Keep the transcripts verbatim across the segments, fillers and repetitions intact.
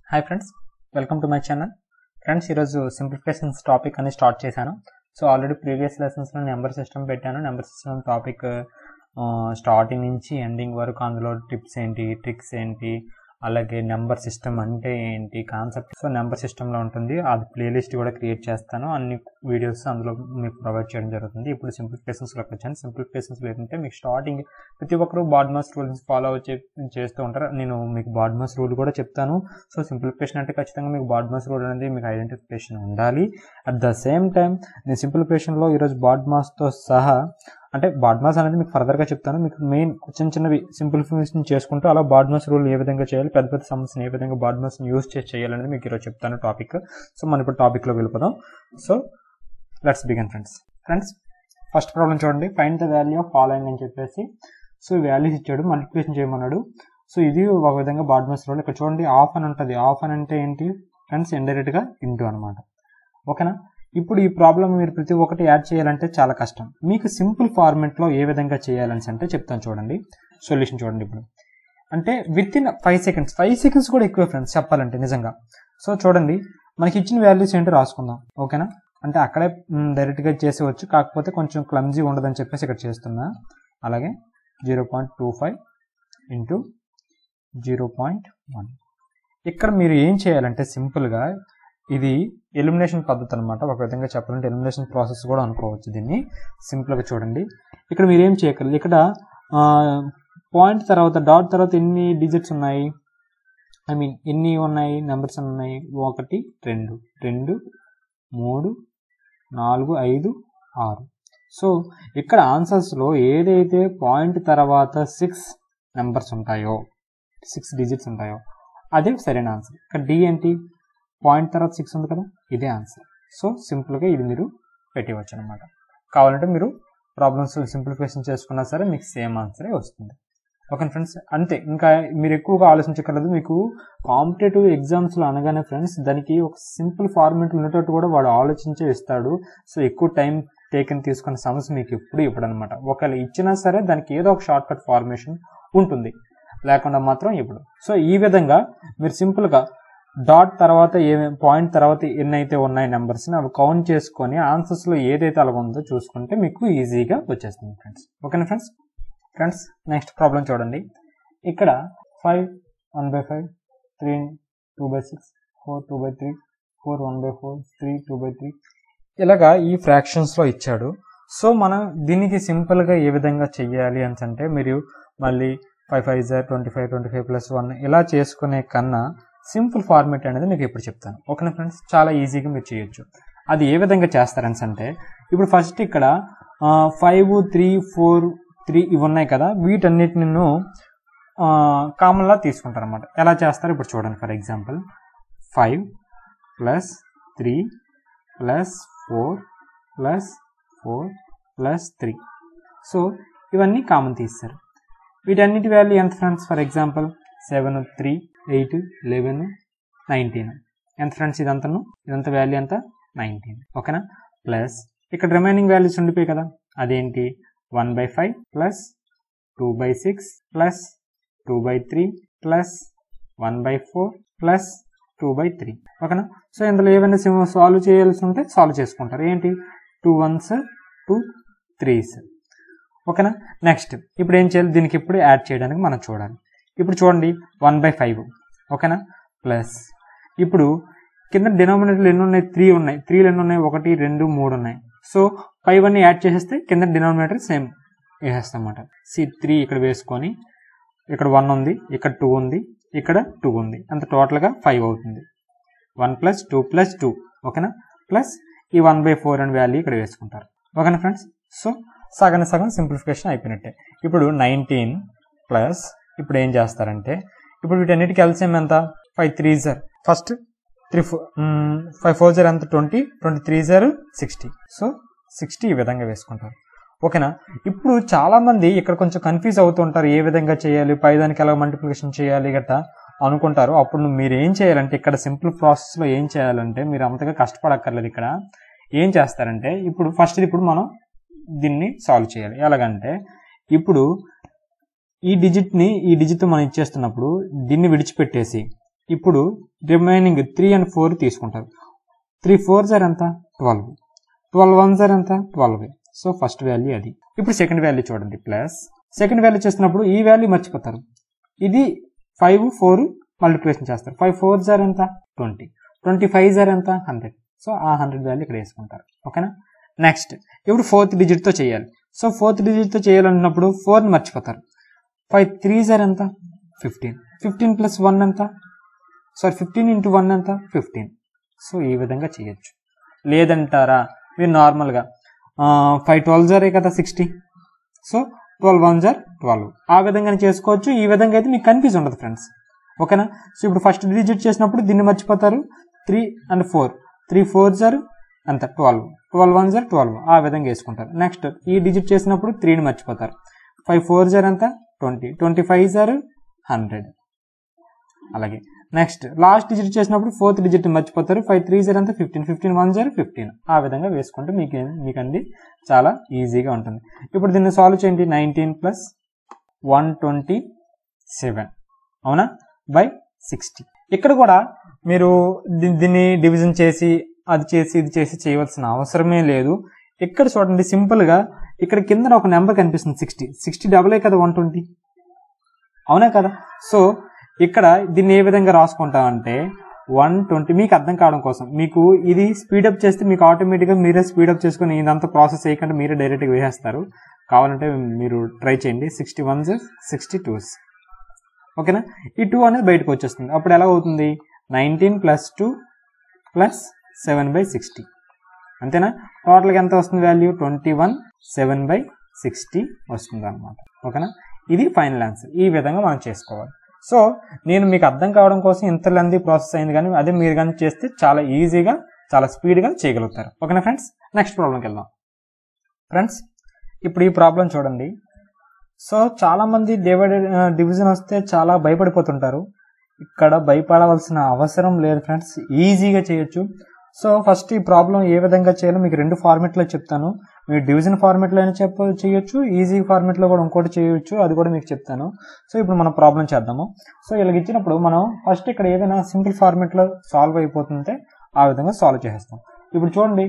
Hi friends, welcome to my channel. Friends, ఈరోజు simplifications topic అని start చేశాను. So already previous లెసన్స్లో number system పెట్టాను. నెంబర్ సిస్టమ్ టాపిక్ స్టార్టింగ్ నుంచి ending వరకు అందులో టిప్స్ ఏంటి, ట్రిక్స్ ఏంటి, అలాగే నెంబర్ సిస్టమ్ అంటే ఏంటి, కాన్సెప్ట్ సో నెంబర్ సిస్టంలో ఉంటుంది. అది ప్లేలిస్ట్ కూడా క్రియేట్ చేస్తాను. అన్ని వీడియోస్ అందులో మీకు ప్రొవైడ్ చేయడం జరుగుతుంది. ఇప్పుడు సింప్లిఫికేషన్స్లోకి వచ్చాను. సింప్లిఫికేషన్స్లో ఏంటంటే మీకు స్టార్టింగ్ ప్రతి ఒక్కరు బాడ్మాస్ రూల్స్ ఫాలో చే చేస్తూ ఉంటారు. నేను మీకు బాడ్మాస్ రూల్ కూడా చెప్తాను. సో సింప్లిఫికేషన్ అంటే ఖచ్చితంగా మీకు బాడ్మాస్ రూల్ అనేది మీకు ఐడెంటిఫికేషన్ ఉండాలి. అట్ ద సేమ్ టైం నేను సింప్లిఫికేషన్లో ఈరోజు బాడ్మాస్తో సహా అంటే బాడ్మాస్ అనేది మీకు ఫర్దర్గా చెప్తాను. మీకు మెయిన్ చిన్న చిన్నవి సింప్లిఫికేషన్ చేసుకుంటూ అలా బాడ్మాస్ రూల్ ఏ విధంగా చేయాలి, పెద్ద పెద్ద సమస్యను ఏ విధంగా బాడ్మాస్ని యూజ్ చేసి చేయాలనేది మీకు ఈరోజు చెప్తాను టాపిక్. సో మనం ఇప్పుడు టాపిక్లో వెళ్ళిపోదాం. So let's begin friends. Friends first problem చూడండి. Find the value of following అని చెప్పేసి సో ఈ వాల్యూస్ ఇచ్చాడు, మల్టిప్లికేషన్ చేయమన్నాడు. సో ఇది ఒక విధంగా బాడ్మాస్ రూల్. ఇక్కడ చూడండి ఆఫ్ అని ఉంటుంది. ఆఫ్ అని అంటే ఏంటి ఫ్రెండ్స్? ఇండైరెక్ట్గా ఇంటూ అనమాట. ఓకేనా? ఇప్పుడు ఈ ప్రాబ్లం మీరు ప్రతి ఒక్కటి యాడ్ చేయాలంటే చాలా కష్టం. మీకు సింపుల్ ఫార్మెట్లో ఏ విధంగా చేయాలని అంటే చెప్తాను చూడండి. సొల్యూషన్ చూడండి. ఇప్పుడు అంటే within five seconds five seconds కూడా ఎక్కువ ఫ్రెండ్స్ చెప్పాలంటే నిజంగా. సో చూడండి మనకి ఇచ్చిన వాల్యూస్ ఏంటో రాసుకుందాం. ఓకేనా? అంటే అక్కడే డైరెక్ట్గా చేసేవచ్చు, కాకపోతే కొంచెం క్లమ్జీ ఉండదని చెప్పేసి ఇక్కడ చేస్తున్నా. అలాగే zero point two five into zero point one. ఇక్కడ మీరు ఏం చేయాలంటే సింపుల్గా ఇది ఎలిమినేషన్ పద్ధతి అనమాట. ఒక విధంగా చెప్పాలంటే ఎలిమినేషన్ ప్రాసెస్ కూడా అనుకోవచ్చు దీన్ని. సింపుల్గా చూడండి. ఇక్కడ మీరు ఏం చేయగలరు, ఇక్కడ పాయింట్ తర్వాత డాట్ తర్వాత ఎన్ని డిజిట్స్ ఉన్నాయి, ఐ మీన్ ఎన్ని ఉన్నాయి నెంబర్స్ ఉన్నాయి? ఒకటి, రెండు, రెండు, మూడు, నాలుగు, ఐదు, ఆరు. సో ఇక్కడ ఆన్సర్స్లో ఏదైతే పాయింట్ తర్వాత సిక్స్ నెంబర్స్ ఉంటాయో, సిక్స్ డిజిట్స్ ఉంటాయో అదే సరైన ఆన్సర్. ఇక్కడ డి ఏంటి? పాయింట్ తర్వాత సిక్స్ ఉంది కదా, ఇదే ఆన్సర్. సో సింపుల్గా ఇది మీరు పెట్టవచ్చు అనమాట. కావాలంటే మీరు ప్రాబ్లమ్స్ సింప్లిఫికేషన్ చేసుకున్నా సరే మీకు సేమ్ ఆన్సరే వస్తుంది. ఓకే ఫ్రెండ్స్, అంతే. ఇంకా మీరు ఎక్కువగా ఆలోచించగలదు. మీకు కాంపిటేటివ్ ఎగ్జామ్స్లో అనగానే ఫ్రెండ్స్ దానికి ఒక సింపుల్ ఫార్మేట్ ఉన్నట్టు కూడా వాడు ఆలోచించే ఇస్తాడు. సో ఎక్కువ టైం టేకన్ తీసుకున్న సమస్య మీకు ఎప్పుడు ఇవ్వడు అనమాట. ఒకవేళ ఇచ్చినా సరే దానికి ఏదో ఒక షార్ట్ కట్ ఫార్మేషన్ ఉంటుంది, లేకుండా మాత్రం ఇప్పుడు. సో ఈ విధంగా మీరు సింపుల్గా డాట్ తర్వాత ఏమేమి పాయింట్ తర్వాత ఎన్నైతే ఉన్నాయి నెంబర్స్ని అవి కౌంట్ చేసుకొని ఆన్సర్స్లో ఏదైతే అలాగ ఉందో చూసుకుంటే మీకు ఈజీగా వచ్చేస్తుంది ఫ్రెండ్స్. ఓకేనా ఫ్రెండ్స్? ఫ్రెండ్స్ నెక్స్ట్ ప్రాబ్లం చూడండి. ఇక్కడ five one by five, three two by six, four two by three, four one by four, three two by three ఇలాగా ఈ ఫ్రాక్షన్స్లో ఇచ్చాడు. సో మనం దీనికి సింపుల్గా ఏ విధంగా చెయ్యాలి అని అంటే మీరు మళ్ళీ five five are twenty five twenty five plus one ఇలా చేసుకునే కన్నా సింపుల్ ఫార్మేట్ అనేది మీకు ఇప్పుడు చెప్తాను. ఓకేనా ఫ్రెండ్స్? చాలా ఈజీగా మీరు చేయొచ్చు. అది ఏ విధంగా చేస్తారని అంటే ఇప్పుడు ఫస్ట్ ఇక్కడ ఫైవ్ త్రీ ఫోర్ త్రీ ఇవి ఉన్నాయి కదా, వీటన్నిటిని కామన్లా తీసుకుంటారు అనమాట. ఎలా చేస్తారు ఇప్పుడు చూడండి. For example five plus three plus four plus four plus three. So ఇవన్నీ కామన్ తీస్తారు. వీటన్నిటి వాల్యూ ఎంత friends? For example seven, three, eight, eleven, nineteen. ఎంత ఫ్రెండ్స్? ఇదంతను ఇదంతా వాల్యూ ఎంత? నైన్టీన్. ఓకేనా? ప్లస్ ఇక్కడ రిమైనింగ్ వాల్యూస్ ఉండిపోయి కదా, అదేంటి? One by five plus two by six plus two by three plus one by four plus two by three. ఓకేనా? సో ఇందులో ఏమైనా సాల్వ్ చేయాల్సి ఉంటే సాల్వ్ చేసుకుంటారు. ఏంటి? Two ones two threes. ఓకేనా? నెక్స్ట్ ఇప్పుడు ఏం చేయాలి? దీనికి ఇప్పుడు యాడ్ చేయడానికి మనం చూడాలి. ఇప్పుడు చూడండి వన్ బై ఫైవ్. ఓకేనా? ప్లస్ ఇప్పుడు కింద డినామినేటర్లు ఎన్ని ఉన్నాయి? త్రీ ఉన్నాయి. త్రీలు ఎన్ని ఉన్నాయి? ఒకటి, రెండు, మూడు ఉన్నాయి. సో ఫైవ్ అన్ని యాడ్ చేసేస్తే కింద డినామినేటర్ సేమ్ వేసేస్తాం అన్నమాట. సి త్రీ ఇక్కడ వేసుకొని ఇక్కడ వన్ ఉంది, ఇక్కడ టూ ఉంది, ఇక్కడ టూ ఉంది, అంత టోటల్గా ఫైవ్ అవుతుంది. One plus two plus two. ఓకేనా? ప్లస్ ఈ one by four and value ఇక్కడ వేసుకుంటారు. ఓకేనా ఫ్రెండ్స్? సో సగం సగం సింప్లిఫికేషన్ అయిపోయినట్టే. ఇప్పుడు నైన్టీన్ ప్లస్ ఇప్పుడు ఏం చేస్తారంటే ఇప్పుడు వీటన్నిటికి ఎల్సిఎం ఎంత? Five three are first three four five four are ఎంత? Twenty, twenty three are sixty. So sixty ఈ విధంగా వేసుకుంటారు. ఓకేనా? ఇప్పుడు చాలామంది ఇక్కడ కొంచెం కన్ఫ్యూజ్ అవుతూ ఉంటారు. ఏ విధంగా చేయాలి, పై దానికి ఎలా మల్టిప్లికేషన్ చేయాలి గట్టా అనుకుంటారు. అప్పుడు మీరు ఏం చేయాలంటే ఇక్కడ సింపుల్ ప్రాసెస్లో ఏం చేయాలంటే మీరు అంతగా కష్టపడక్కర్లేదు. ఇక్కడ ఏం చేస్తారంటే ఇప్పుడు ఫస్ట్ ఇప్పుడు మనం దీన్ని సాల్వ్ చేయాలి. ఎలాగంటే ఇప్పుడు ఈ డిజిట్ని ఈ డిజిట్ మనం ఇచ్చేస్తున్నప్పుడు దీన్ని విడిచిపెట్టేసి ఇప్పుడు రిమైనింగ్ త్రీ అండ్ ఫోర్ తీసుకుంటారు. త్రీ ఫోర్ జార్ ఎంత ట్వెల్వ్, ట్వెల్వ్ వన్ జార్ ఎంత ట్వెల్వ్. సో ఫస్ట్ వాల్యూ అది. ఇప్పుడు సెకండ్ వాల్యూ చూడండి, ప్లస్ సెకండ్ వాల్యూ చేస్తున్నప్పుడు ఈ వాల్యూ మర్చిపోతారు. ఇది ఫైవ్ ఫోర్ మల్టిప్లికేషన్ చేస్తారు. ఫైవ్ ఫోర్ జార్ ఎంత ట్వంటీ, ట్వంటీ ఫైవ్ జార్ ఎంత హండ్రెడ్. సో ఆ హండ్రెడ్ వాల్యూ ఇక్కడ వేసుకుంటారు. ఓకేనా. నెక్స్ట్ ఇప్పుడు ఫోర్త్ డిజిట్తో చేయాలి. సో ఫోర్త్ డిజిట్తో చేయాలన్నప్పుడు ఫోర్ని మర్చిపోతారు. ఫైవ్ త్రీ జార్ ఎంత ఫిఫ్టీన్, ఫిఫ్టీన్ ప్లస్ వన్ ఎంత సారీ ఫిఫ్టీన్ ఇంటూ వన్ ఎంత ఫిఫ్టీన్. సో ఈ విధంగా చేయొచ్చు. లేదంటారా మీరు నార్మల్గా ఫైవ్ ట్వెల్వ్ జారే కదా sixty, so twelve one are twelve, ఆ విధంగా చేసుకోవచ్చు. ఈ విధంగా అయితే మీకు కన్ఫ్యూజ్ ఉండదు ఫ్రెండ్స్. ఓకేనా. సో ఇప్పుడు ఫస్ట్ డిజిట్ చేసినప్పుడు దీన్ని మర్చిపోతారు. Three and four, three four are అంత twelve, twelve one are twelve, ఆ విధంగా వేసుకుంటారు. నెక్స్ట్ ఈ డిజిట్ చేసినప్పుడు త్రీని మర్చిపోతారు. ఫైవ్ ఫోర్ జార్ ఎంత twenty, twenty five are hundred. అలాగే నెక్స్ట్ లాస్ట్ డిజిట్ చేసినప్పుడు ఫోర్త్ డిజిట్ మర్చిపోతారు. ఫైవ్ త్రీ జార్ ఎంత fifteen, fifteen one are fifteen, ఆ విధంగా వేసుకుంటే మీకు మీకు అంది చాలా ఈజీగా ఉంటుంది. ఇప్పుడు దీన్ని సాల్వ్ చేయండి. Nineteen plus one twenty seven అవునా బై సిక్స్టీ. ఇక్కడ కూడా మీరు దీన్ని డివిజన్ చేసి అది చేసి ఇది చేసి చేయవలసిన అవసరమే లేదు. ఇక్కడ చూడండి సింపుల్గా ఇక్కడ కింద ఒక నెంబర్ కనిపిస్తుంది సిక్స్టీ, సిక్స్టీ డబులే కదా వన్ ట్వంటీ, అవునా కదా. సో ఇక్కడ దీన్ని ఏ విధంగా రాసుకుంటామంటే వన్ ట్వంటీ, మీకు అర్థం కావడం కోసం మీకు ఇది స్పీడప్ చేస్తే మీకు ఆటోమేటిక్గా మీరే స్పీడప్ చేసుకుని ఇదంతా ప్రాసెస్ చేయకుండా మీరే డైరెక్ట్గా వేసేస్తారు. కావాలంటే మీరు ట్రై చేయండి. సిక్స్టీ వన్స్ సిక్స్టీ టూస్, ఓకేనా. ఈ టూ అనేది బయటకు వచ్చేస్తుంది. అప్పుడు ఎలా అవుతుంది, nineteen plus two plus seven by sixty, అంతేనా. టోటల్గా ఎంత వస్తుంది value, twenty one seven by sixty వస్తుంది అనమాట. ఓకేనా. ఇది ఫైనల్ ఆన్సర్. ఈ విధంగా మనం చేసుకోవాలి. సో నేను మీకు అర్థం కావడం కోసం ఇంత లెంతీ ప్రాసెస్ అయింది, కానీ అదే మీరు కానీ చేస్తే చాలా ఈజీగా చాలా స్పీడ్గా చేయగలుగుతారు. ఓకేనా ఫ్రెండ్స్. నెక్స్ట్ ప్రాబ్లంకి వెళ్దాం. ఫ్రెండ్స్ ఇప్పుడు ఈ ప్రాబ్లం చూడండి. సో చాలామంది డివైడెడ్ డివిజన్ వస్తే చాలా భయపడిపోతుంటారు. ఇక్కడ భయపడవలసిన అవసరం లేదు ఫ్రెండ్స్, ఈజీగా చేయొచ్చు. సో ఫస్ట్ ఈ ప్రాబ్లం ఏ విధంగా చేయాలో మీకు రెండు ఫార్మెట్లో చెప్తాను. మీరు డివిజన్ ఫార్మెట్లో అయినా చెప్ప చేయొచ్చు, ఈజీ ఫార్మెట్లో కూడా ఇంకోటి చేయొచ్చు, అది కూడా మీకు చెప్తాను. సో ఇప్పుడు మనం ప్రాబ్లం చేద్దాము. సో ఇలాగ ఇచ్చినప్పుడు మనం ఫస్ట్ ఇక్కడ ఏదైనా సింపుల్ ఫార్మెట్లో సాల్వ్ అయిపోతుంటే ఆ విధంగా సాల్వ్ చేసేస్తాం. ఇప్పుడు చూడండి,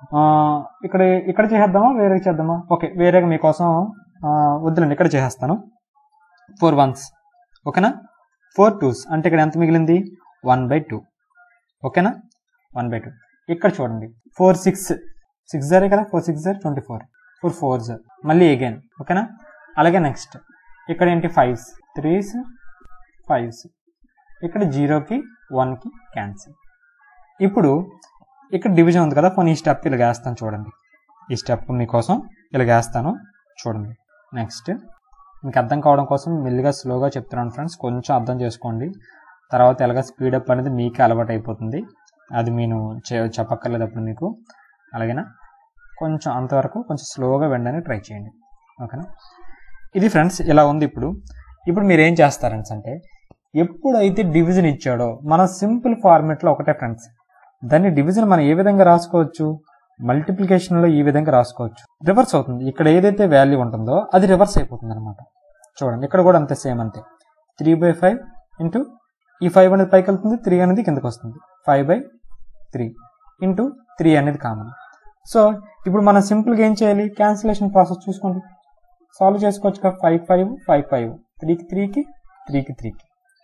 ఇక్కడ ఇక్కడ చేసేద్దామా వేరే చేద్దామా, ఓకే వేరేగా మీకోసం వద్దులండి ఇక్కడ చేసేస్తాను. ఫోర్ వన్స్ ఓకేనా, ఫోర్ టూస్ అంటే ఇక్కడ ఎంత మిగిలింది, వన్ బై టూ ఓకేనా, వన్ బై టూ. ఇక్కడ చూడండి ఫోర్ సిక్స్ సిక్స్ జారే కదా, ఫోర్ సిక్స్ జార్ ట్వంటీ ఫోర్, ఫోర్ ఫోర్ జార్ మళ్ళీ అగైన్ ఓకేనా. అలాగే నెక్స్ట్ ఇక్కడ ఏంటి ఫైవ్స్, త్రీస్ ఫైవ్స్, ఇక్కడ జీరోకి వన్కి క్యాన్సిల్. ఇప్పుడు ఇక్కడ డివిజన్ ఉంది కదా, పోనీ ఈ స్టెప్ ఇలా వేస్తాను చూడండి, ఈ స్టెప్ మీకోసం ఇలా వేస్తాను చూడండి. నెక్స్ట్ మీకు అర్థం కావడం కోసం మెల్లిగా స్లోగా చెప్తున్నాను ఫ్రెండ్స్, కొంచెం అర్థం చేసుకోండి. తర్వాత ఎలాగ స్పీడప్ అనేది మీకే అలవాటు అయిపోతుంది, అది నేను చెప్పక్కర్లేదు అప్పుడు మీకు. అలాగేనా, కొంచెం అంతవరకు కొంచెం స్లోగా వెళ్ళడానికి ట్రై చేయండి ఓకేనా. ఇది ఫ్రెండ్స్ ఇలా ఉంది. ఇప్పుడు ఇప్పుడు మీరు ఏం చేస్తారన్స్ అంటే, ఎప్పుడైతే డివిజన్ ఇచ్చాడో మన సింపుల్ ఫార్మెట్లో ఒకటే ఫ్రెండ్స్, దాన్ని డివిజన్ మనం ఏ విధంగా రాసుకోవచ్చు, మల్టిప్లికేషన్లో ఈ విధంగా రాసుకోవచ్చు. రివర్స్ అవుతుంది, ఇక్కడ ఏదైతే వాల్యూ ఉంటుందో అది రివర్స్ అయిపోతుంది అనమాట. చూడండి ఇక్కడ కూడా అంతే, సేమ్ అంతే. త్రీ బై ఫైవ్ ఇంటూ ఈ ఫైవ్ అనేది పైకి వెళ్తుంది, త్రీ అనేది కిందకి వస్తుంది, five by three into three అనేది కామన్. సో ఇప్పుడు మనం సింపుల్గా ఏం చేయాలి, క్యాన్సిలేషన్ ప్రాసెస్ చూసుకోండి, సాల్వ్ చేసుకోవచ్చు కదా. ఫైవ్ ఫైవ్ ఫైవ్ ఫైవ్, త్రీకి త్రీకి త్రీకి త్రీకి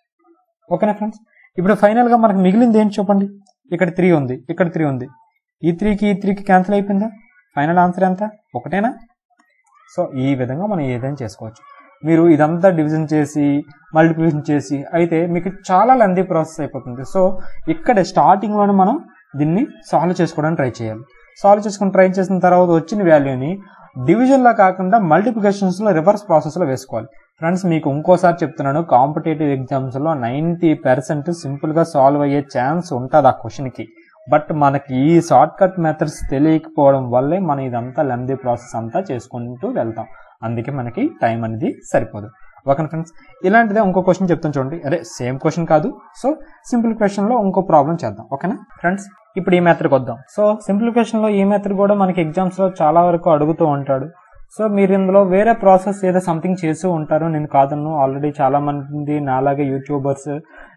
ఓకేనా ఫ్రెండ్స్. ఇప్పుడు ఫైనల్గా మనకు మిగిలింది ఏంటి చెప్పండి, ఇక్కడ త్రీ ఉంది, ఇక్కడ త్రీ ఉంది, ఈ త్రీకి ఈ త్రీకి క్యాన్సిల్ అయిపోయిందా, ఫైనల్ ఆన్సర్ ఎంత, ఒకటేనా. సో ఈ విధంగా మనం ఏదైనా చేసుకోవచ్చు. మీరు ఇదంతా డివిజన్ చేసి మల్టిప్లికేషన్ చేసి అయితే మీకు చాలా లెంతీ ప్రాసెస్ అయిపోతుంది. సో ఇక్కడ స్టార్టింగ్లోనే మనం దీన్ని సాల్వ్ చేసుకోవడానికి ట్రై చేయాలి. సాల్వ్ చేసుకుని ట్రై చేసిన తర్వాత వచ్చిన వాల్యూని డివిజన్లో కాకుండా మల్టిప్లికేషన్స్లో రివర్స్ ప్రాసెస్లో వేసుకోవాలి. ఫ్రెండ్స్ మీకు ఇంకోసారి చెప్తున్నాను, కాంపిటేటివ్ ఎగ్జామ్స్లో నైంటీ పర్సెంట్ సింపుల్గా సాల్వ్ అయ్యే ఛాన్స్ ఉంటుంది ఆ క్వశ్చన్కి. బట్ మనకి ఈ షార్ట్ కట్ మెథడ్స్ తెలియకపోవడం వల్లే మనం ఇదంతా లెంతీ ప్రాసెస్ అంతా చేసుకుంటూ వెళ్తాం, అందుకే మనకి టైం అనేది సరిపోదు ఓకే ఫ్రెండ్స్. ఇలాంటిదే ఇంకో క్వశ్చన్ చెప్తాను చూడండి, అదే సేమ్ క్వశ్చన్ కాదు. సో సింపుల్ క్వశ్చన్లో ఇంకో ప్రాబ్లం చేద్దాం ఓకేనా ఫ్రెండ్స్. ఇప్పుడు ఈ మెథడ్కి వద్దాం. సో సింపుల్ క్వశ్చన్లో ఈ మెథడ్ కూడా మనకి ఎగ్జామ్స్లో చాలా వరకు అడుగుతూ ఉంటాడు. సో మీరు ఇందులో వేరే ప్రాసెస్ ఏదో సంథింగ్ చేస్తూ ఉంటారు, నేను కాదన్ను. ఆల్రెడీ చాలా మంది నాలాగే యూట్యూబర్స్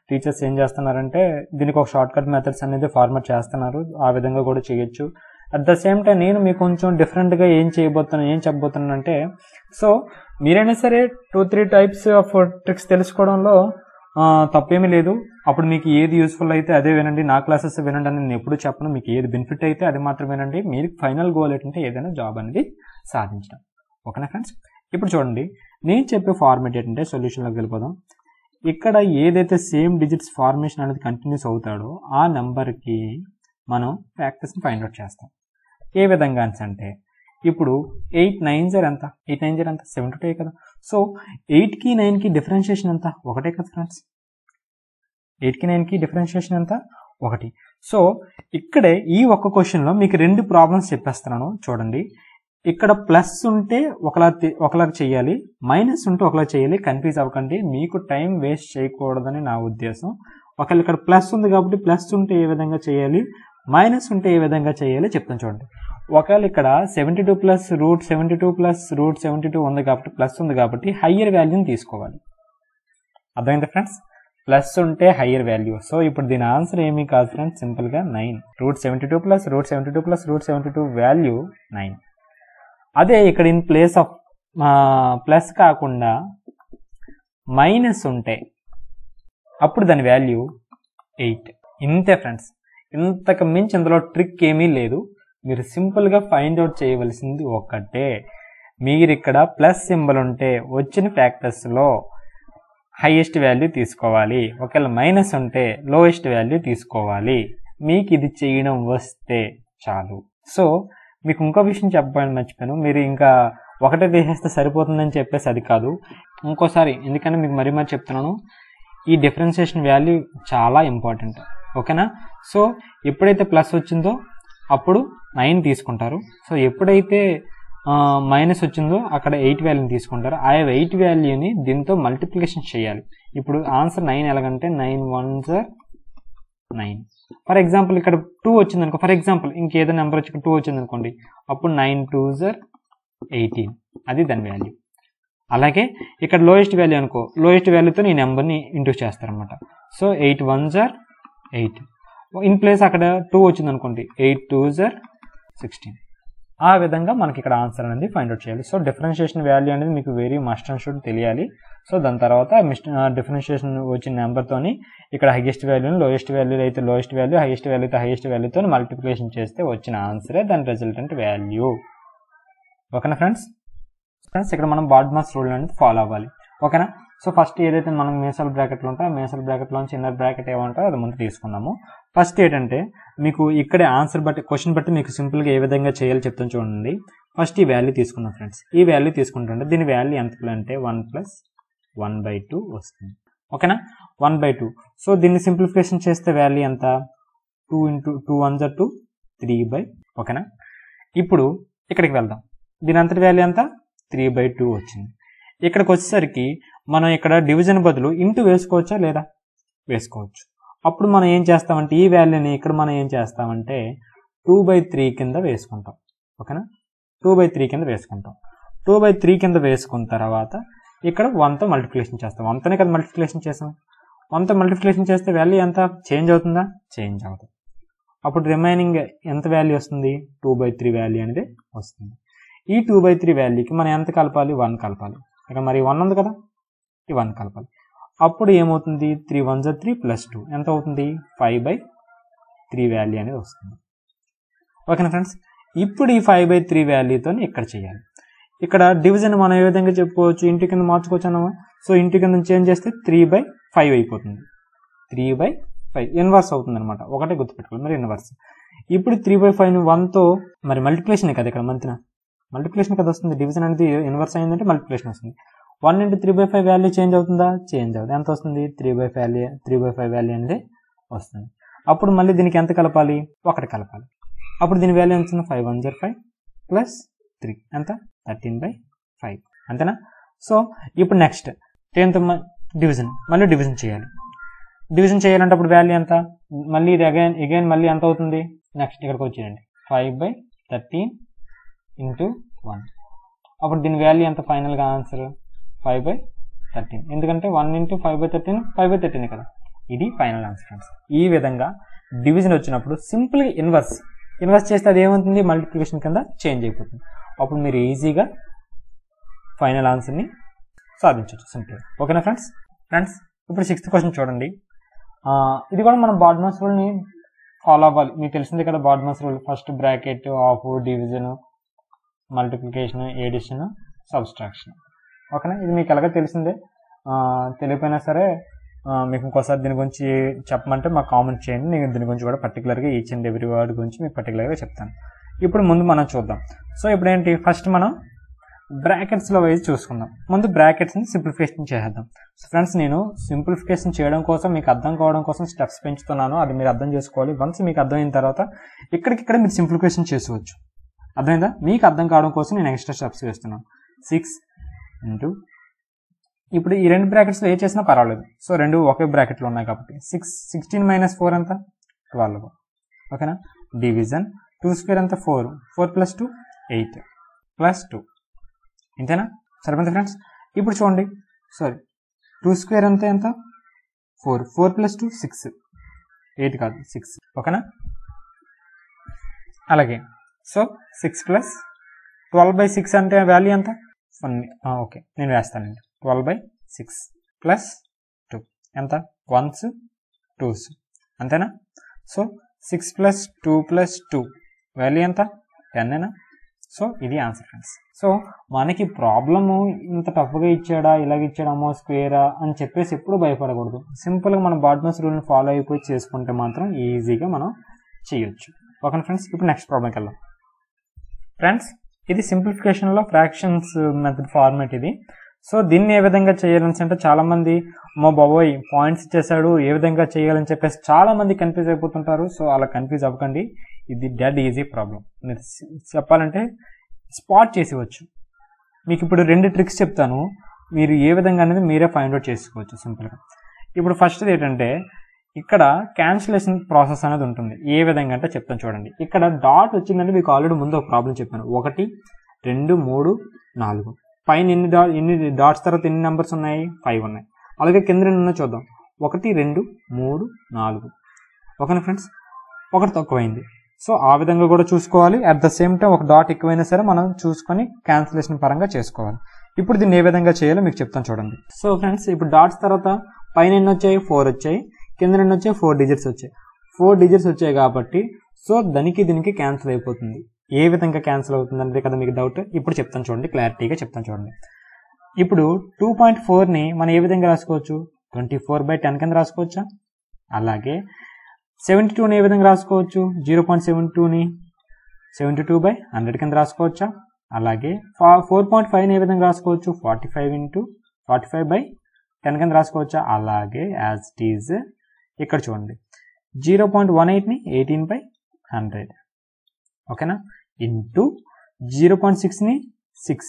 టీచర్స్ ఏం చేస్తున్నారంటే దీనికి ఒక షార్ట్ కట్ మెథడ్స్ అనేది ఫార్మేట్ చేస్తున్నారు, ఆ విధంగా కూడా చేయొచ్చు. అట్ ద సేమ్ టైం నేను మీకు కొంచెం డిఫరెంట్గా ఏం చేయబోతున్నాను ఏం చెప్పబోతున్నాను అంటే, సో మీరైనా సరే two three types of tricks తెలుసుకోవడంలో తప్పేమీ లేదు. అప్పుడు మీకు ఏది యూస్ఫుల్ అయితే అదే వినండి, నా క్లాసెస్ వినండి అని నేను ఎప్పుడు చెప్పను. మీకు ఏది బెనిఫిట్ అయితే అది మాత్రం వినండి. మీరు ఫైనల్ గోల్ ఏంటంటే ఏదైనా జాబ్ అనేది సాధించడం. ఓకేనా ఫ్రెండ్స్? ఇప్పుడు చూడండి, నేను చెప్పే ఫార్మేట్ ఏంటంటే సొల్యూషన్లోకి వెళ్ళిపోదాం. ఇక్కడ ఏదైతే సేమ్ డిజిట్స్ ఫార్మేషన్ అనేది కంటిన్యూస్ అవుతాడో ఆ నెంబర్కి మనం ఫ్యాక్టర్స్ని ఫైండ్ అవుట్ చేస్తాం. ఏ విధంగా అంటే ఇప్పుడు ఎయిట్ నైన్ జర్ ఎంత, ఎయిట్ నైన్ జర్ ఎంత సెవెంటీ టూ కదా. సో ఎయిట్కి నైన్కి డిఫరెన్షియేషన్ ఎంత, ఒకటే కదా ఫ్రెండ్స్. ఎయిట్కి నైన్కి డిఫరెన్షియేషన్ ఎంత, ఒకటి. సో ఇక్కడే ఈ ఒక్క క్వశ్చన్లో మీకు రెండు ప్రాబ్లమ్స్ చెప్పేస్తున్నాను చూడండి. ఇక్కడ ప్లస్ ఉంటే ఒకలా ఒకలా చేయాలి, మైనస్ ఉంటే ఒకలా చేయాలి. కన్ఫ్యూజ్ అవ్వకండి, మీకు టైం వేస్ట్ చేయకూడదని నా ఉద్దేశం. ఒకవేళ ఇక్కడ ప్లస్ ఉంది కాబట్టి ప్లస్ ఉంటే ఏ విధంగా చేయాలి, మైనస్ ఉంటే ఏ విధంగా చేయాలి చెప్తాను చూడండి. ఒకవేళ ఇక్కడ seventy two plus root seventy two plus root seventy two ఉంది కాబట్టి ప్లస్ ఉంది కాబట్టి హయ్యర్ వాల్యూని తీసుకోవాలి. అర్థమైంది ఫ్రెండ్స్? ప్లస్ ఉంటే హయ్యర్ వాల్యూ. సో ఇప్పుడు దీని ఆన్సర్ ఏమీ కాదు ఫ్రెండ్స్, సింపుల్గా nine. Root seventy two plus root seventy two plus root seventy two value nine. అదే ఇక్కడ ఇన్ ప్లేస్ ఆఫ్ ప్లస్ కాకుండా మైనస్ ఉంటే అప్పుడు దాని వాల్యూ ఎయిట్. ఇంతే ఫ్రెండ్స్, ఇంతకు మించి ఇందులో ట్రిక్ ఏమీ లేదు. మీరు సింపుల్గా ఫైండ్ అవుట్ చేయవలసింది ఒక్కటే, మీరు ఇక్కడ ప్లస్ సింబల్ ఉంటే వచ్చిన ఫ్యాక్టర్స్లో హైయెస్ట్ వాల్యూ తీసుకోవాలి, ఒకవేళ మైనస్ ఉంటే లోయెస్ట్ వాల్యూ తీసుకోవాలి. మీకు ఇది చేయడం వస్తే చాలు. సో మీకు ఇంకో విషయం చెప్పాలని మర్చిపోయాను, మీరు ఇంకా ఒకటే తీసేస్తే సరిపోతుందని చెప్పేసి అది కాదు, ఇంకోసారి. ఎందుకంటే మీకు మరీ మరీ చెప్తున్నాను, ఈ డిఫరెన్షియేషన్ వాల్యూ చాలా ఇంపార్టెంట్. ఓకేనా? సో ఎప్పుడైతే ప్లస్ వచ్చిందో అప్పుడు నైన్ తీసుకుంటారు. సో ఎప్పుడైతే మైనస్ వచ్చిందో అక్కడ ఎయిట్ వాల్యూని తీసుకుంటారు. ఆ ఎయిట్ వాల్యూని దీంతో మల్టిప్లికేషన్ చేయాలి. ఇప్పుడు ఆన్సర్ నైన్ ఎలాగంటే నైన్ వన్ జర్ నైన్. ఫర్ ఎగ్జాంపుల్ ఇక్కడ టూ వచ్చింది అనుకో, ఫర్ ఎగ్జాంపుల్ ఇంకేదో నెంబర్ వచ్చి టూ వచ్చింది అనుకోండి, అప్పుడు నైన్ టూ జర్ ఎయిటీన్, అది దాని వాల్యూ. అలాగే ఇక్కడ లోయెస్ట్ వాల్యూ అనుకో, లోయెస్ట్ వాల్యూతో ఈ నెంబర్ని ఇంటూ చేస్తారనమాట. సో ఎయిట్ వన్ జర్ ఎయిట్. ఇన్ ప్లేస్ అక్కడ టూ వచ్చింది అనుకోండి, ఎయిట్ టూ జర్ సిక్స్టీన్. ఆ విధంగా మనకి ఇక్కడ ఆన్సర్ అనేది ఫైండ్ అవుట్ చేయాలి. సో డిఫరెన్షియేషన్ వాల్యూ అనేది మీకు వెరీ మస్ట్ అండ్ షుడ్ తెలియాలి. సో దాని తర్వాత మిస్ట్ డిఫరెన్షియేషన్ వచ్చిన నెంబర్తోని ఇక్కడ హైయెస్ట్ వాల్యూని లోయెస్ట్ వాల్యూ అయితే లోయెస్ట్ వాల్యూ, హైయెస్ట్ వాల్యూ అయితే హైయెస్ట్ వాల్యూతో మల్టిప్లికేషన్ చేస్తే వచ్చిన ఆన్సరే దాని రిజల్టెంట్ వాల్యూ. ఓకేనా ఫ్రెండ్స్? ఫ్రెండ్స్ ఇక్కడ మనం బాడ్మాస్ రూల్ అనేది ఫాలో అవ్వాలి. ఓకేనా? సో ఫస్ట్ ఏదైతే మనం మేసల్ బ్రాకెట్లు ఉంటాయో మేసల్ బ్రాకెట్లోంచి ఇన్నర్ బ్రాకెట్ ఏమంటారో అది ముందు తీసుకున్నాము. ఫస్ట్ ఏంటంటే మీకు ఇక్కడే ఆన్సర్ బట్టి క్వశ్చన్ బట్టి మీకు సింపుల్గా ఏ విధంగా చేయాలో చెప్తాను చూడండి. ఫస్ట్ ఈ వాల్యూ తీసుకున్నాం ఫ్రెండ్స్. ఈ వాల్యూ తీసుకుంటుంటే దీని వాల్యూ ఎంత అంటే one plus one by two వస్తుంది. ఓకేనా? One by two. సో దీన్ని సింప్లిఫికేషన్ చేస్తే వాల్యూ ఎంత, టూ ఇంటూ టూ వన్ జర్ టూ, త్రీ బై. ఓకేనా? ఇప్పుడు ఇక్కడికి వెళ్దాం. దీని అంతటి వాల్యూ ఎంత, త్రీ బై టూ వచ్చింది. ఇక్కడికి వచ్చేసరికి మనం ఇక్కడ డివిజన్ బదులు ఇంటూ వేసుకోవచ్చా లేదా, వేసుకోవచ్చు. అప్పుడు మనం ఏం చేస్తామంటే ఈ వాల్యూని ఇక్కడ మనం ఏం చేస్తామంటే టూ బై త్రీ కింద వేసుకుంటాం. ఓకేనా? టూ బై త్రీ కింద వేసుకుంటాం. టూ బై త్రీ కింద వేసుకున్న తర్వాత ఇక్కడ వన్తో మల్టిప్లికేషన్ చేస్తాం. వన్తోనే కదా మల్టిప్లికేషన్ చేస్తాం. వన్తో మల్టిప్లికేషన్ చేస్తే వాల్యూ ఎంత చేంజ్ అవుతుందా, చేంజ్ అవుతుంది. అప్పుడు రిమైనింగ్ ఎంత వాల్యూ వస్తుంది, టూ బై త్రీ వాల్యూ అనేది వస్తుంది. ఈ టూ బై త్రీ వాల్యూకి మనం ఎంత కలపాలి, వన్ కలపాలి. ఇక్కడ మరి వన్ ఉంది కదా, ఈ వన్ కలపాలి. అప్పుడు ఏమవుతుంది, త్రీ వన్ జర్ త్రీ ప్లస్ టూ ఎంత అవుతుంది, ఫైవ్ బై త్రీ వాల్యూ అనేది వస్తుంది. ఓకేనా ఫ్రెండ్స్? ఇప్పుడు ఈ ఫైవ్ బై త్రీ వాల్యూతో ఇక్కడ చేయాలి. ఇక్కడ డివిజన్ మనం ఏ విధంగా చెప్పుకోవచ్చు, ఇంటి కింద మార్చుకోవచ్చు అన్నమా. సో ఇంటి కింద చేంజ్ చేస్తే త్రీ బై ఫైవ్ అయిపోతుంది. త్రీ బై ఫైవ్ ఇన్వర్స్ అవుతుంది అనమాట. ఒకటే గుర్తుపెట్టుకోవాలి మరి ఇన్వర్స్. ఇప్పుడు త్రీ బై ఫైవ్ వన్తో మరి మల్టిప్లికేషన్ కదా, ఇక్కడ మంతిన మల్టిప్లికేషన్ కదా వస్తుంది. డివిజన్ అనేది ఇన్వర్స్ అయిందంటే మల్టిప్లికేషన్ వస్తుంది. One into three by five value change అవుతుందా, చేంజ్ అవుతుంది. ఎంత వస్తుంది, three by five value three by five value అనేది వస్తుంది. అప్పుడు మళ్ళీ దీనికి ఎంత కలపాలి, ఒకటి కలపాలి. అప్పుడు దీని వాల్యూ ఎంత, ఫైవ్ వన్ జర్ ఫైవ్ ప్లస్ త్రీ ఎంత, థర్టీన్ బై ఫైవ్. అంతేనా? సో ఇప్పుడు నెక్స్ట్ టెన్త్ డివిజన్, మళ్ళీ డివిజన్ చేయాలి. డివిజన్ చేయాలంటే అప్పుడు వాల్యూ ఎంత, మళ్ళీ ఇది అగైన్ అగైన్ మళ్ళీ ఎంత అవుతుంది, నెక్స్ట్ ఇక్కడికి వచ్చేయండి, five by thirteen into one. అప్పుడు దీని వాల్యూ ఎంత, ఫైనల్గా ఆన్సర్ ఫైవ్ బై థర్టీన్. ఎందుకంటే one into five by thirteen five by thirteen కదా. ఇది ఫైనల్ ఆన్సర్ ఫ్రెండ్స్. ఈ విధంగా డివిజన్ వచ్చినప్పుడు సింపుల్గా ఇన్వర్స్ ఇన్వర్స్ చేస్తే అది ఏమవుతుంది, మల్టిప్లికేషన్ కింద చేంజ్ అయిపోతుంది. అప్పుడు మీరు ఈజీగా ఫైనల్ ఆన్సర్ని సాధించవచ్చు సింపుల్గా. ఓకేనా ఫ్రెండ్స్? ఫ్రెండ్స్ ఇప్పుడు సిక్స్త్ క్వశ్చన్ చూడండి. ఇది కూడా మనం బాడ్మాస్ రూల్ని ఫాలో అవ్వాలి. మీకు తెలిసిందే కదా BODMAS rule. First bracket, of, division, multiplication, addition, subtraction. ఓకేనా? ఇది మీకు ఎలాగో తెలిసిందే. తెలియపోయినా సరే మీకు ఇంకోసారి దీని గురించి చెప్పమంటే మాకు కామెంట్ చేయండి. నేను దీని గురించి కూడా పర్టికులర్గా ఈచ్ అండ్ ఎవ్రీ వర్డ్ గురించి మీకు పర్టికులర్గా చెప్తాను. ఇప్పుడు ముందు మనం చూద్దాం. సో ఇప్పుడు ఏంటి, ఫస్ట్ మనం బ్రాకెట్స్లో వైజ్ చూసుకుందాం. ముందు బ్రాకెట్స్ని సింప్లిఫికేషన్ చేద్దాం. సో ఫ్రెండ్స్ నేను సింప్లిఫికేషన్ చేయడం కోసం, మీకు అర్థం కావడం కోసం స్టెప్స్ పెంచుతున్నాను. అది మీరు అర్థం చేసుకోవాలి. వన్స్ మీకు అర్థమైన తర్వాత ఇక్కడికిక్కడ మీరు సింప్లిఫికేషన్ చేసుకోవచ్చు. అర్థమైందా? మీకు అర్థం కావడం కోసం నేను ఎక్స్ట్రా స్టెప్స్ వేస్తున్నాను. సిక్స్ ఇంటూ ఇప్పుడు ఈ రెండు బ్రాకెట్స్లో ఏ చేసినా పర్వాలేదు. సో రెండు ఒకే బ్రాకెట్లో ఉన్నాయి కాబట్టి సిక్స్ సిక్స్టీన్ మైనస్ ఫోర్ ఎంత, ట్వెల్వ్. ఓకేనా? డివిజన్ టూ స్క్వేర్ ఎంత, four. Four plus two eight plus two. ఇంతేనా? సరిపోయింది ఫ్రెండ్స్. ఇప్పుడు చూడండి, సారీ టూ స్క్వేర్ అంతే ఎంత, four. Four plus two six. Eight కాదు సిక్స్. ఓకేనా? అలాగే so six plus twelve by six అంటే వాల్యూ ఎంత, వన్. ఓకే నేను వేస్తానండి. Twelve by six plus two ఎంత, వన్స్ టూస్. అంతేనా? So six plus two plus two value ఎంత, టెన్నేనా? సో ఇది ఆన్సర్ ఫ్రెండ్స్. సో మనకి ప్రాబ్లము ఇంత టఫ్గా ఇచ్చాడా, ఇలాగ ఇచ్చాడమో, స్క్వేరా అని చెప్పేసి ఎప్పుడు భయపడకూడదు. సింపుల్గా మనం బాడ్మాస్ రూల్ని ఫాలో అయిపోయి చేసుకుంటే మాత్రం ఈజీగా మనం చేయొచ్చు. Okay friends? ఇప్పుడు నెక్స్ట్ ప్రాబ్లంకి వెళ్దాం. ఫ్రెండ్స్ ఇది సింప్లిఫికేషన్లో ఫ్రాక్షన్స్ మెథడ్ ఫార్మేట్ ఇది. సో దీన్ని ఏ విధంగా చేయాలని అంటే చాలామంది మా బాబోయ్ పాయింట్స్ ఇచ్చేసాడు ఏ విధంగా చేయాలని చెప్పేసి చాలామంది కన్ఫ్యూజ్ అయిపోతుంటారు. సో అలా కన్ఫ్యూజ్ అవ్వకండి. ఇది డెడ్ ఈజీ ప్రాబ్లం. మీరు చెప్పాలంటే స్పాట్ చేసేవచ్చు. మీకు ఇప్పుడు రెండు ట్రిక్స్ చెప్తాను, మీరు ఏ విధంగా అనేది మీరే ఫైండ్ అవుట్ చేసుకోవచ్చు సింపుల్గా. ఇప్పుడు ఫస్ట్ ఏంటంటే ఇక్కడ క్యాన్సిలేషన్ ప్రాసెస్ అనేది ఉంటుంది. ఏ విధంగా అంటే చెప్తాను చూడండి. ఇక్కడ డాట్ వచ్చిందంటే మీకు ఆల్రెడీ ముందు ఒక ప్రాబ్లం చెప్పాను. ఒకటి, రెండు, మూడు, నాలుగు. పైన ఎన్ని డా ఎన్ని డాట్స్ తర్వాత ఎన్ని నెంబర్స్ ఉన్నాయి, ఫైవ్ ఉన్నాయి. అలాగే కింద రెండు ఉన్నాయి చూద్దాం. ఒకటి, రెండు, మూడు, నాలుగు. ఓకేనా ఫ్రెండ్స్? ఒకటి తక్కువైంది. సో ఆ విధంగా కూడా చూసుకోవాలి. అట్ ద సేమ్ టైం ఒక డాట్ ఎక్కువైనా సరే మనం చూసుకొని క్యాన్సిలేషన్ పరంగా చేసుకోవాలి. ఇప్పుడు దీన్ని ఏ విధంగా చేయాలో మీకు చెప్తాను చూడండి. సో ఫ్రెండ్స్ ఇప్పుడు డాట్స్ తర్వాత పైన ఎన్ని వచ్చాయి, ఫోర్ వచ్చాయి. కింద రెండు వచ్చాయి, ఫోర్ డిజిట్స్ వచ్చాయి. ఫోర్ డిజిట్స్ వచ్చాయి కాబట్టి సో దానికి దీనికి క్యాన్సిల్ అయిపోతుంది. ఏ విధంగా క్యాన్సిల్ అవుతుంది అనేది కదా మీకు డౌట్. ఇప్పుడు చెప్తాను చూడండి, క్లారిటీగా చెప్తాను చూడండి. ఇప్పుడు టూ పాయింట్ ఫోర్ని మనం ఏ విధంగా రాసుకోవచ్చు, ట్వంటీ ఫోర్ బై టెన్ కింద రాసుకోవచ్చా? అలాగే సెవెంటీ టూని ఏ విధంగా రాసుకోవచ్చు, జీరో పాయింట్ సెవెన్ టూని సెవెంటీ టూ బై హండ్రెడ్ కింద రాసుకోవచ్చా? అలాగే ఫోర్ పాయింట్ ఫైవ్ని ఏ విధంగా రాసుకోవచ్చు, forty five into forty five by ten కింద రాసుకోవచ్చా? అలాగే యాజ్ ఇట్ ఈజ్ ఇక్కడ చూడండి, జీరో పాయింట్ వన్ ఎయిట్ని ఎయిటీన్ బై హండ్రెడ్. ఓకేనా? ఇంటూ జీరో పాయింట్ సిక్స్ని six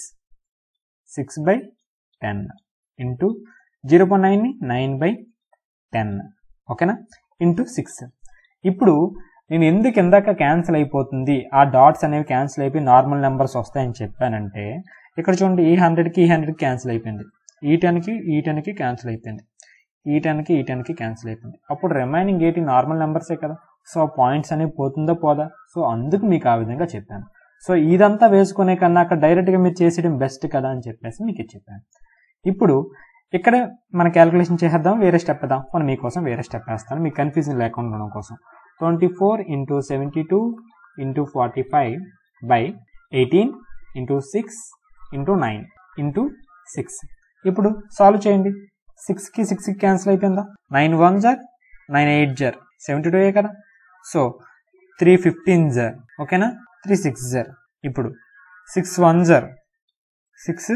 six by ten into zero point నైన్ని నైన్ బై టెన్. ఓకేనా? Into six. ఇప్పుడు నేను ఎందుకు ఇందాక క్యాన్సిల్ అయిపోతుంది, ఆ డాట్స్ అనేవి క్యాన్సిల్ అయిపోయి నార్మల్ నెంబర్స్ వస్తాయని చెప్పానంటే ఇక్కడ చూడండి, ఈ హండ్రెడ్కి ఈ హండ్రెడ్కి క్యాన్సిల్ అయిపోయింది, ఈ టెన్కి ఈ టెన్కి క్యాన్సిల్ అయిపోయింది, ఈ టెన్కి ఈ టెన్కి క్యాన్సిల్ అయిపోయింది. అప్పుడు రిమైనింగ్ ఎయిటీ నార్మల్ నెంబర్సే కదా. సో పాయింట్స్ అనేవి పోతుందో పోదా. సో అందుకు మీకు ఆ విధంగా చెప్పాను. సో ఇదంతా వేసుకునే కన్నా అక్కడ డైరెక్ట్గా మీరు చేసేయడం బెస్ట్ కదా అని చెప్పేసి మీకు చెప్పాను. ఇప్పుడు ఇక్కడ మన క్యాలిక్యులేషన్ చేసేద్దాం, వేరే స్టెప్ వేద్దాం. మనం మీకోసం వేరే స్టెప్ వేస్తాను, మీకు కన్ఫ్యూజన్ లేకుండా ఉండడం కోసం. Twenty four into seventy two into forty five by eighteen into six into nine into six. ఇప్పుడు సాల్వ్ చేయండి. సిక్స్కి సిక్స్కి క్యాన్సిల్ అయిపోయిందా? నైన్ వన్ జర్ నైన్ ఎయిట్ జర్ సెవెంటీ టూ ఏ కదా. సో త్రీ ఫిఫ్టీన్ జర్. ఓకేనా? త్రీ సిక్స్ జర్. ఇప్పుడు సిక్స్ వన్ జర్ సిక్స్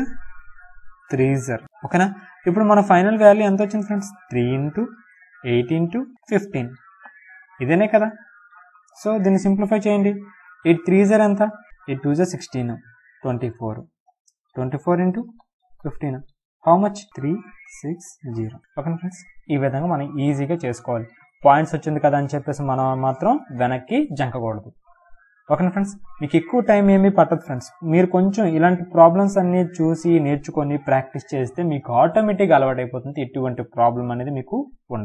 త్రీ జర్. ఓకేనా? ఇప్పుడు మన ఫైనల్ వాల్యూ ఎంత వచ్చింది friends, three into eight into fifteen. ఇదేనే కదా. సో దీన్ని సింప్లిఫై చేయండి. ఎయిట్ త్రీ జర్ ఎంత, ఎయిట్ టూ జర్ sixteen, twenty four twenty four into fifteen how much, three six zero. Okay friends, ఈ విధంగా మనం ఈజీగా చేసుకోవాలి. పాయింట్స్ వచ్చింది కదా అని చెప్పేసి మనం మాత్రం వెనక్కి జంకకూడదు. ఓకేనా ఫ్రెండ్స్? మీకు ఎక్కువ టైం ఏమీ పట్టదు ఫ్రెండ్స్. మీరు కొంచెం ఇలాంటి ప్రాబ్లమ్స్ అన్ని చూసి నేర్చుకొని ప్రాక్టీస్ చేస్తే మీకు ఆటోమేటిక్గా అలవాటు అయిపోతుంది. ఎటువంటి ప్రాబ్లం అనేది మీకు ఉండదు.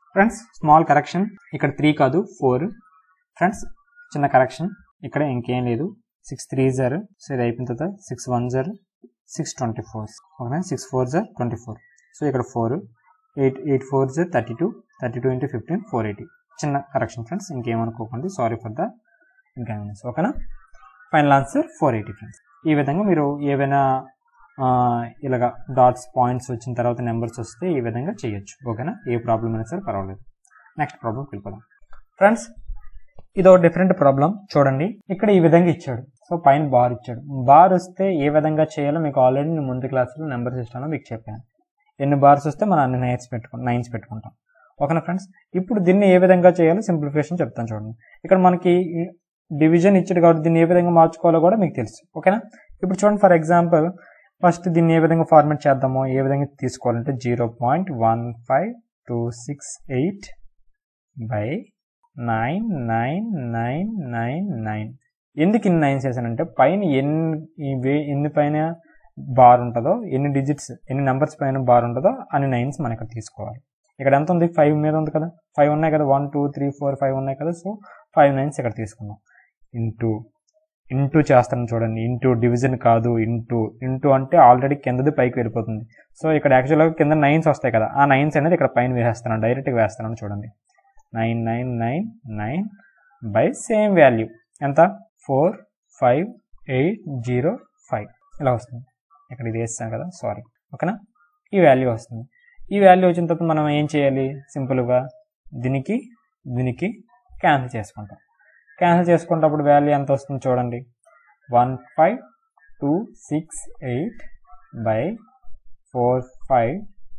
ఫ్రెండ్స్ స్మాల్ కరెక్షన్, ఇక్కడ త్రీ కాదు ఫోర్. ఫ్రెండ్స్ చిన్న కరెక్షన్, ఇక్కడ ఇంకేం లేదు. సిక్స్ త్రీ జార్, సో ఇది అయిపోయిన తర్వాత సిక్స్ వన్ జార్ సిక్స్ ట్వంటీ ఫోర్, ఓకేనా. సిక్స్ ఫోర్ జార్ ట్వంటీ ఫోర్, సో ఇక్కడ ఫోర్. ఎయిట్ ఎయిట్ ఫోర్ జార్ thirty two, thirty two into fifteen four eighty. చిన్న కరెక్షన్ ఫ్రెండ్స్, ఇంకేమనుకోకండి, సారీ ఫర్ ద ఇన్కన్వీనియన్స్, ఓకేనా. Final answer four eighty friends. ఈ విధంగా మీరు ఏవైనా ఇలాగ డాట్స్ పాయింట్స్ వచ్చిన తర్వాత నెంబర్స్ వస్తే ఈ విధంగా చేయొచ్చు, ఓకేనా. ఏ ప్రాబ్లం అయినా సరే పర్వాలేదు. నెక్స్ట్ ప్రాబ్లంకి వెళ్ళిపోదాం ఫ్రెండ్స్. ఇదో డిఫరెంట్ ప్రాబ్లం చూడండి. ఇక్కడ ఈ విధంగా ఇచ్చాడు, సో పైన బార్ ఇచ్చాడు. బార్ వస్తే ఏ విధంగా చేయాలో మీకు ఆల్రెడీ నేను ముందు క్లాసులో నెంబర్ సిస్టంలో మీకు చెప్పాను. ఎన్ని బార్స్ వస్తే మనం అన్ని నైన్స్ పెట్టుకుంటాం నైన్స్ పెట్టుకుంటాం ఓకేనా ఫ్రెండ్స్. ఇప్పుడు దీన్ని ఏ విధంగా చేయాలో సింప్లిఫికేషన్ చెప్తాను చూడండి. ఇక్కడ మనకి డివిజన్ ఇచ్చాడు కాబట్టి దీన్ని ఏ విధంగా మార్చుకోవాలో కూడా మీకు తెలుసు, ఓకేనా. ఇప్పుడు చూడండి, ఫర్ ఎగ్జాంపుల్ ఫస్ట్ దీన్ని ఏ విధంగా ఫార్మేట్ చేద్దామో, ఏ విధంగా తీసుకోవాలంటే zero point one five two six eight by nine nine nine nine nine. ఎందుకు ఇన్ని నైన్స్ వేసానంటే పైన ఎన్ని ఎన్ని పైన బార్ ఉంటుందో, ఎన్ని డిజిట్స్ ఎన్ని నెంబర్స్ పైన బార్ ఉంటుందో అన్ని నైన్స్ మనం ఇక్కడ తీసుకోవాలి. ఇక్కడ ఎంత ఉంది, ఫైవ్ మీద ఉంది కదా, ఫైవ్ ఉన్నాయి కదా, one two three four five ఉన్నాయి కదా, సో ఫైవ్ నైన్స్ ఇక్కడ తీసుకున్నాం. ఇంటూ ఇంటూ చేస్తాను చూడండి, ఇంటూ డివిజన్ కాదు, ఇంటూ ఇంటూ అంటే ఆల్రెడీ కిందది పైకి వెళ్ళిపోతుంది. సో ఇక్కడ యాక్చువల్గా కింద నైన్స్ వస్తాయి కదా, ఆ నైన్స్ అనేది ఇక్కడ పైన వేసేస్తాను, డైరెక్ట్గా వేస్తాను చూడండి. Nine nine nine nine by same value ఎంత, four five eight zero five ఇలా వస్తుంది. ఇక్కడ ఇది వేస్తాను కదా, సారీ, ఓకేనా. ఈ వాల్యూ వస్తుంది. ఈ వాల్యూ వచ్చిన తర్వాత మనం ఏం చేయాలి, సింపుల్గా దీనికి దీనికి క్యాన్సిల్ చేసుకుంటాం. క్యాన్సిల్ చేసుకున్నప్పుడు వాల్యూ ఎంత వస్తుంది చూడండి, one five two six eight by four five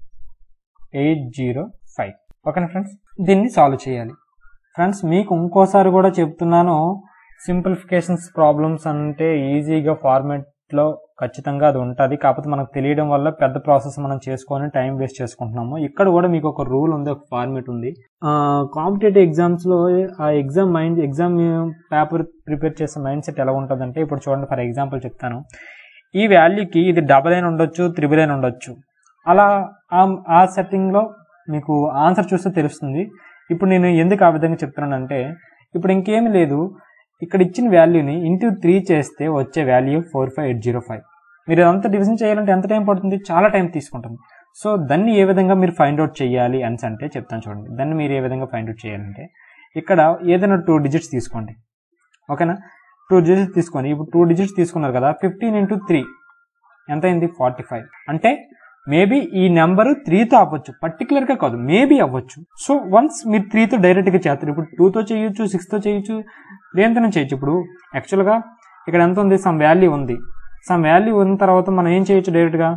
eight zero five ఓకేనా ఫ్రెండ్స్. దీన్ని సాల్వ్ చేయాలి ఫ్రెండ్స్. మీకు ఇంకోసారి కూడా చెప్తున్నాను, సింప్లిఫికేషన్స్ ప్రాబ్లమ్స్ అంటే ఈజీగా ఫార్మేట్లో ఖచ్చితంగా అది ఉంటుంది. కాకపోతే మనకు తెలియడం వల్ల పెద్ద ప్రాసెస్ మనం చేసుకొని టైం వేస్ట్ చేసుకుంటున్నాము. ఇక్కడ కూడా మీకు ఒక రూల్ ఉంది, ఒక ఫార్మేట్ ఉంది. కాంపిటేటివ్ ఎగ్జామ్స్లో ఆ exam mind exam paper prepare చేసే మైండ్ సెట్ ఎలా ఉంటుందంటే, ఇప్పుడు చూడండి, ఫర్ ఎగ్జాంపుల్ చెప్తాను. ఈ వాల్యూకి ఇది డబల్ అయిన ఉండొచ్చు, త్రిబుల్ అయిన ఉండొచ్చు. అలా ఆ సెట్టింగ్లో మీకు ఆన్సర్ చూస్తే తెలుస్తుంది. ఇప్పుడు నేను ఎందుకు ఆ విధంగా చెప్తున్నానంటే, ఇప్పుడు ఇంకేమీ లేదు, ఇక్కడ ఇచ్చిన వాల్యూని ఇంటూ త్రీ చేస్తే వచ్చే value four five eight zero five. మీరు ఇదంతా డివిజన్ చేయాలంటే ఎంత టైం పడుతుంది, చాలా టైం తీసుకుంటుంది. సో దాన్ని ఏ విధంగా మీరు ఫైండ్ అవుట్ చేయాలి అని అంటే చెప్తాను చూడండి. దాన్ని మీరు ఏ విధంగా ఫైండ్ అవుట్ చేయాలంటే, ఇక్కడ ఏదైనా టూ డిజిట్స్ తీసుకోండి, ఓకేనా. టూ డిజిట్స్ తీసుకోండి. ఇప్పుడు టూ డిజిట్స్ తీసుకున్నారు కదా, ఫిఫ్టీన్ ఇంటూ త్రీ ఎంత అయింది, ఫార్టీ ఫైవ్. అంటే మేబీ ఈ నెంబరు త్రీతో అవ్వచ్చు, పర్టికులర్గా కాదు, మేబీ అవ్వచ్చు. సో వన్స్ మీరు త్రీతో డైరెక్ట్గా చేస్తారు. ఇప్పుడు టూతో చేయొచ్చు, సిక్స్తో చేయొచ్చు, దేనితోనే చేయొచ్చు. ఇప్పుడు యాక్చువల్గా ఇక్కడ ఎంత ఉంది, సమ్ వాల్యూ ఉంది. సమ్ వాల్యూ ఉన్న తర్వాత మనం ఏం చేయొచ్చు, డైరెక్ట్గా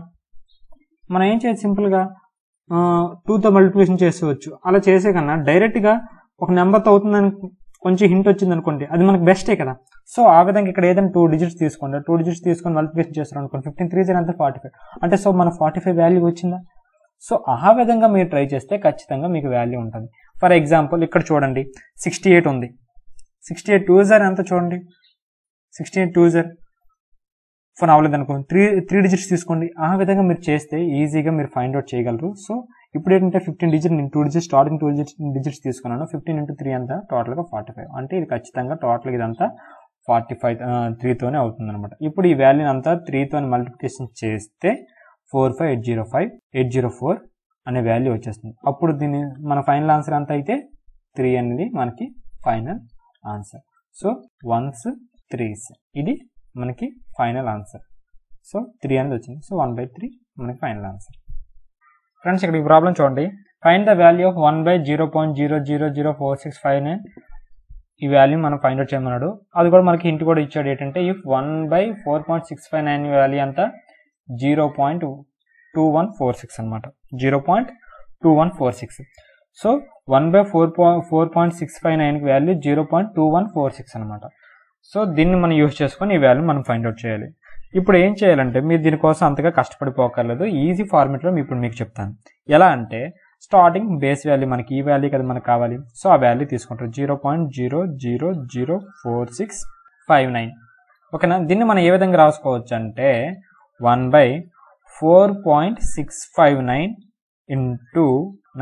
మనం ఏం చేయొచ్చు, సింపుల్గా టూతో మల్టిప్లికేషన్ చేసుకోవచ్చు. అలా చేసే కన్నా డైరెక్ట్గా ఒక నెంబర్తో అవుతుందని కొంచెం హింట్ వచ్చింది అనుకోండి, అది మనకు బెస్టే కదా. సో ఆ విధంగా ఇక్కడ ఏదైనా టూ డిజిట్స్ తీసుకోండి, టూ డిజిట్స్ తీసుకొని మల్టిప్లికేషన్ చేస్తారు అనుకోండి, ఫిఫ్టీన్ త్రీ జీరో అంతా ఫార్టీ ఫైవ్ అంటే సో మన ఫార్టీ ఫైవ్ వాల్యూ వచ్చిందా. సో ఆ విధంగా మీరు ట్రై చేస్తే ఖచ్చితంగా మీకు వాల్యూ ఉంటుంది. ఫర్ ఎగ్జాంపుల్ ఇక్కడ చూడండి, సిక్స్టీ ఎయిట్ ఉంది. సిక్స్టీ ఎయిట్ టూ జార్ ఎంత చూడండి, సిక్స్టీ ఎయిట్ టూ జార్ ఫోన్ అవ్వలేదు అనుకోండి, త్రీ త్రీ డిజిట్స్ తీసుకోండి. ఆ విధంగా మీరు చేస్తే ఈజీగా మీరు ఫైండ్ అవుట్ చేయగలరు. సో ఇప్పుడు ఏంటంటే ఫిఫ్టీన్ డిజిట్ నేను two digits starting two digits digits తీసుకున్నాను. ఫిఫ్టీన్ ఇంటూ త్రీ అంతా టోటల్గా ఫార్టీ ఫైవ్ అంటే ఇది ఖచ్చితంగా టోటల్గా ఇదంతా ఫార్టీ ఫైవ్ త్రీతోనే అవుతుంది అనమాట. ఇప్పుడు ఈ వాల్యూని అంతా త్రీతో మల్టిప్లికేషన్ చేస్తే four five eight zero five eight zero four అనే వాల్యూ వచ్చేస్తుంది. అప్పుడు దీన్ని మన ఫైనల్ ఆన్సర్ అంతా అయితే త్రీ అనేది మనకి final answer. So once threes ఇది మనకి ఫైనల్ ఆన్సర్. సో త్రీ అనేది వచ్చింది. సో వన్ బై త్రీ మనకి ఫైనల్ ఆన్సర్. ఫ్రెండ్స్ ఇక్కడ ఈ ప్రాబ్లం చూడండి, find the value of one by zero point zero zero zero four six five nine. ఈ value మనం ఫైండ్ అవుట్ చేయమన్నాడు. అది కూడా మనకి హింట్ కూడా ఇచ్చాడు ఏంటంటే, if one by four point six five nine value అంతా zero point two one four six అనమాట, zero point two one four six. So one by four point four point six five నైన్కి value zero point two one four six అనమాట. So దీన్ని మనం use చేసుకొని ఈ value మనం find out చేయాలి. ఇప్పుడు ఏం చేయాలంటే, మీరు దీనికోసం అంతగా కష్టపడిపోకర్లేదు, ఈజీ ఫార్మేట్లో ఇప్పుడు మీకు చెప్తాను. ఎలా అంటే, స్టార్టింగ్ బేస్ వాల్యూ మనకి ఈ వాల్యూ కదా మనకు కావాలి. సో ఆ వాల్యూ తీసుకుంటారు, zero point zero zero zero four six five nine ఓకేనా. దీన్ని మనం ఏ విధంగా రాసుకోవచ్చు అంటే, one by four point six five nine into nine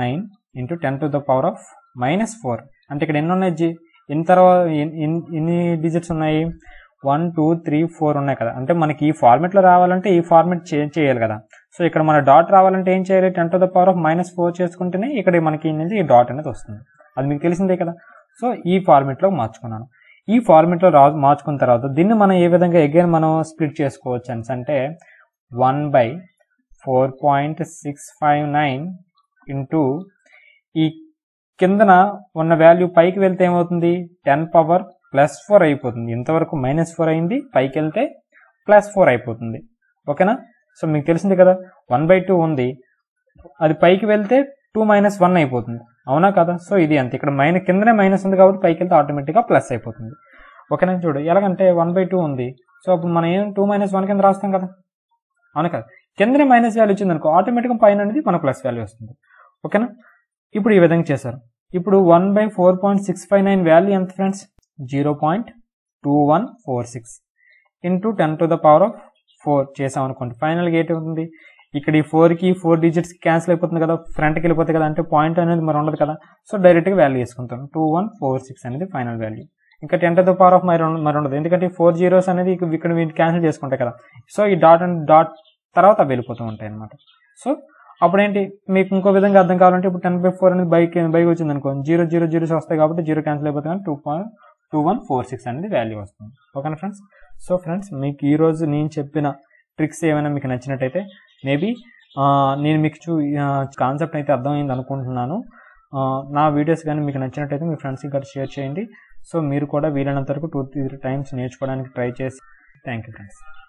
into ten to the power of minus four. అంటే ఇక్కడ ఎన్ని ఉన్నాయి, జీ ఎన్ని తర్వాత ఎన్ని డిజిట్స్ ఉన్నాయి, వన్ టూ త్రీ ఫోర్ ఉన్నాయి కదా. అంటే మనకి ఈ ఫార్మెట్లో రావాలంటే ఈ ఫార్మెట్ చేంజ్ చేయాలి కదా. సో ఇక్కడ మన డాట్ రావాలంటే ఏం చేయాలి, ten to the power of minus four చేసుకుంటేనే ఇక్కడ మనకి ఏంటంటే ఈ డాట్ అనేది వస్తుంది. అది మీకు తెలిసిందే కదా. సో ఈ ఫార్మెట్లో మార్చుకున్నాను. ఈ ఫార్మెట్లో రా మార్చుకున్న తర్వాత దీన్ని మనం ఏ విధంగా అగైన్ మనం స్ప్లిట్ చేసుకోవచ్చు అని అంటే one by four point six five nine into ఈ కిందన ఉన్న వాల్యూ పైకి వెళ్తే ఏమవుతుంది, టెన్ పవర్ ప్లస్ ఫోర్ అయిపోతుంది. ఇంతవరకు మైనస్ ఫోర్ అయింది, పైకి వెళ్తే ప్లస్ ఫోర్ అయిపోతుంది. ఓకేనా. సో మీకు తెలిసింది కదా, వన్ బై టూ ఉంది, అది పైకి వెళ్తే టూ మైనస్ వన్ అయిపోతుంది, అవునా కదా. సో ఇది అంతే, ఇక్కడ మైనస్ కిందనే మైనస్ ఉంది కాబట్టి పైకి వెళ్తే ఆటోమేటిక్గా ప్లస్ అయిపోతుంది. ఓకేనా. చూడు ఎలాగంటే వన్ బై టూ ఉంది, సో అప్పుడు మనం ఏం టూ మైనస్ వన్ కింద రాస్తాం కదా, అవునా కదా. కిందనే మైనస్ వాల్యూ వచ్చింది అనుకో, ఆటోమేటిక్గా పైన అనేది మన ప్లస్ వాల్యూ వస్తుంది. ఓకేనా. ఇప్పుడు ఈ విధంగా చేశారు. ఇప్పుడు one by four point six five nine value ఎంత friends, zero point two one four six into ten to the power of four చేసాం అనుకోండి. ఫైనల్గా ఏంటి అవుతుంది, ఇక్కడ ఈ ఫోర్కి ఫోర్ డిజిట్స్ క్యాన్సిల్ అయిపోతుంది కదా, ఫ్రంట్కి వెళ్ళిపోతుంది కదా, అంటే పాయింట్ అనేది మరి ఉండదు కదా. సో డైరెక్ట్గా వాల్యూ వేసుకుంటాం, టూ వన్ ఫోర్ సిక్స్ అనేది ఫైనల్ వాల్యూ. ఇంకా ten to the power of మరి మరి ఉండదు, ఎందుకంటే ఫోర్ జీరోస్ అనేది ఇక్కడ వీటి క్యాన్సిల్ చేసుకుంటాయి కదా. సో ఈ డాట్ అండ్ డాట్ తర్వాత అవి వెళ్ళిపోతూ ఉంటాయి అనమాట. సో అప్పుడు ఏంటి, మీకు ఇంకో విధంగా అర్థం కావాలంటే ఇప్పుడు టెన్ బై ఫోర్ అనేది బైక్ బైక్ వచ్చింది అనుకో, జీరో జీరో జీరోస్ వస్తాయి కాబట్టి జీరో క్యాన్సిల్ అయిపోతుంది కానీ two point two one four six అనేది వాల్యూ వస్తుంది. ఓకేనా ఫ్రెండ్స్. సో ఫ్రెండ్స్ మీకు ఈరోజు నేను చెప్పిన ట్రిక్స్ ఏమైనా మీకు నచ్చినట్టయితే మేబీ నేను మీకు చూ కాన్సెప్ట్ అయితే అర్థమైంది అనుకుంటున్నాను. నా వీడియోస్ కానీ మీకు నచ్చినట్టయితే మీ ఫ్రెండ్స్కి కూడా షేర్ చేయండి. సో మీరు కూడా వీలైనంత వరకు టూ త్రీ టైమ్స్ నేర్చుకోవడానికి ట్రై చేసి. Thank you friends.